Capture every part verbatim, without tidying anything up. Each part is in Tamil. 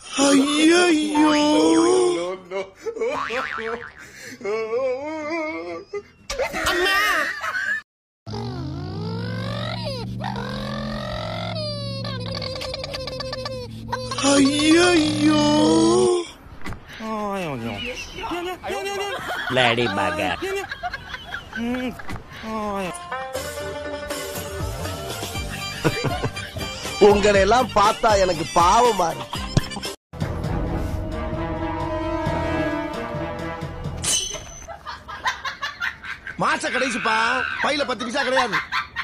ஐயோ அம்மா ஐயோ Lady Bugger. உங்களை எல்லாம் பார்த்தா எனக்கு பாவமா இருக்கு. மாச கடைசிப்பா பையில பத்து பைசா கிடையாது.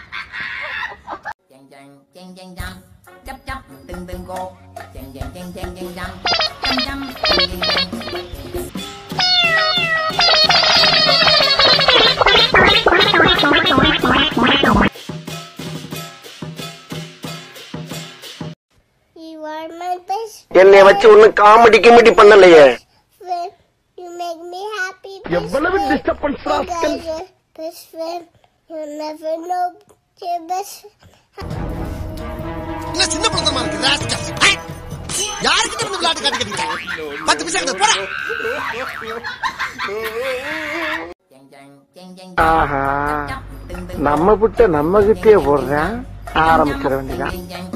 என்னை வச்சு ஒண்ணு காமெடி கிமெடி பண்ணலையே. You make me happy. எவ்வளவு disturbance rascal. Best friend, you never know your best. என்ன சின்ன பழத்தமா இருக்கு ராஸ்கல். யாருக்கு இந்த விளையாட்டு காட்டி கட்டிட்டீங்க? பத்து பைசா கிட்ட போடா. ஆஹா நம்ம புட்ட நம்ம கிட்டே போடுறேன். ஆரம்பிச்சிட வேண்டியதான்.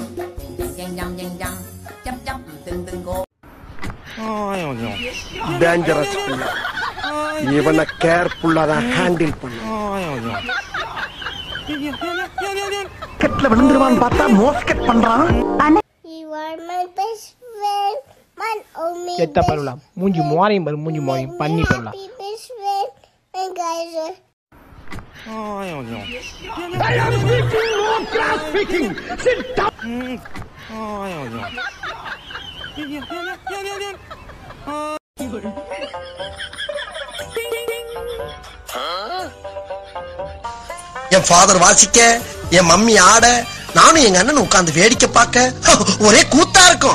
டேஞ்சரஸ் புள்ள. இவனை கேர்ஃபுல்லா தான் ஹேண்டில் பண்ணு. கெட்ல விழுந்துருவான்னு பார்த்தா மோஸ்கெட் பண்றான். You are my best friend, my only. கெட்ட பரலாம். மூஞ்சி மோரையும் பாரு, மூஞ்சி மோரையும் பண்ணி பரலாம். Best friend, and guys. I am speaking, no class speaking. Sit down. என் ஃபாதர் வாசிக்க, என் மம்மி ஆட, நானும் எங்க அண்ணன் உட்கார்ந்து வேடிக்கை பார்க்க ஒரே கூத்தா இருக்கும்.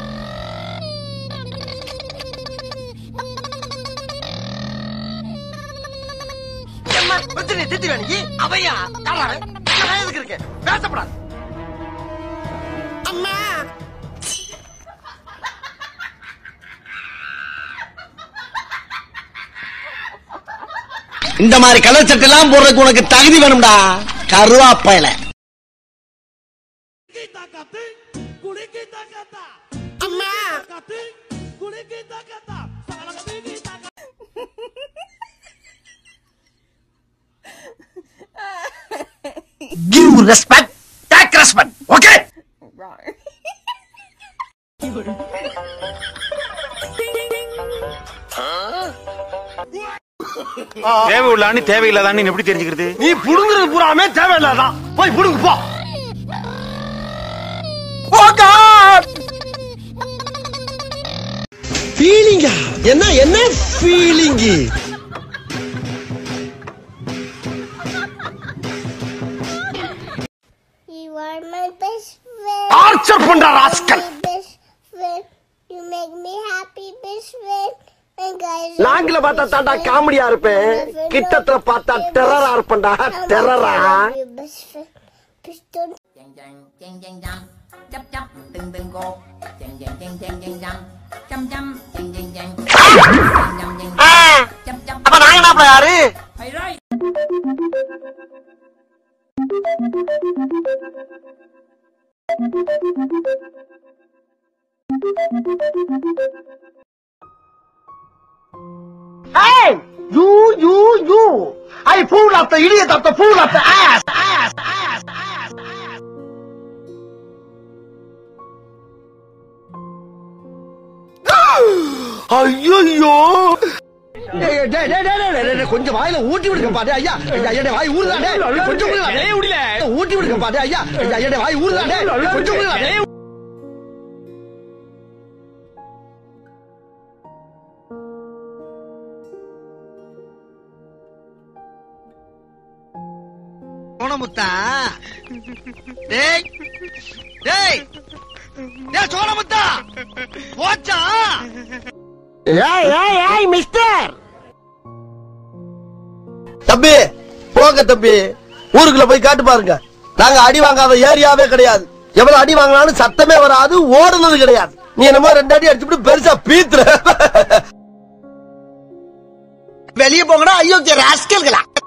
அவையா இருக்கு பேசப்படாது. அம்மா இந்த மாதிரி கலர் சட்டை எல்லாம் போடுறதுக்கு உனக்கு தகுதி வேணும்டா கருவாப்பையில. அம்மா give respect, take respect, okay? தேவை உள்ளான்னு தேவையில்லாதான்னு எப்படி தெரிஞ்சுக்கிறது? நீ புடுங்குறது பூராமே தேவையில்லாதான். போய் புடுங்கு போ. ஃபீலிங்கா என்ன என்ன feeling? You are my best friend. ஆர்ச்சர் பண்ற rascal. Best friend, you make me happy. Best friend, and guys. நாங்கள பார்த்தா தாண்டா காமெடியா இருப்பேன், கிட்டத்துல பார்த்தா டெரரா இருப்பேன்டா. டெரரா. Best friend, please don't. அப்ப நாங்க என்ன யாரு? Hey, you, you, you! I fool of the idiot of the fool of the ass, ass, ass, ass, ass. ஐயோ! கொஞ்சம் வாயில ஊட்டி விடுங்க பாரு ஐயா. ஐயா வாய் ஊறுதானே, கொஞ்சம் ஊட்டி விடுங்க பாரு ஐயா. ஐயா வாய் ஊறுதானே, கொஞ்சம் சோனமுத்தா. டேய் டேய் டேய் சோனமுத்தா போச்சா? ஏய் ஏய் ஏய் மிஸ்டர் தம்பி போங்க தம்பி, ஊருக்குள்ள போய் காட்டு பாருங்க. நாங்க அடி வாங்காத ஏரியாவே கிடையாது. எவ்வளவு அடி வாங்கினாலும் சத்தமே வராது, ஓடுனது கிடையாது. நீ என்னமோ ரெண்டு அடி அடிச்சுட்டு பெருசா பீத்துற. வெளியே போங்கடா, ஐயோ ராஸ்கல்களா.